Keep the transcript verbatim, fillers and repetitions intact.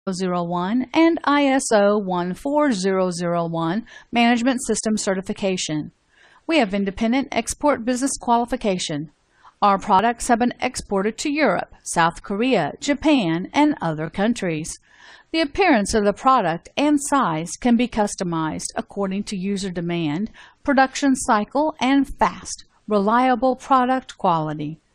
zero one and I S O one four zero zero one Management System Certification. We have independent export business qualification. Our products have been exported to Europe, South Korea, Japan, and other countries. The appearance of the product and size can be customized according to user demand, production cycle, and fast, reliable product quality.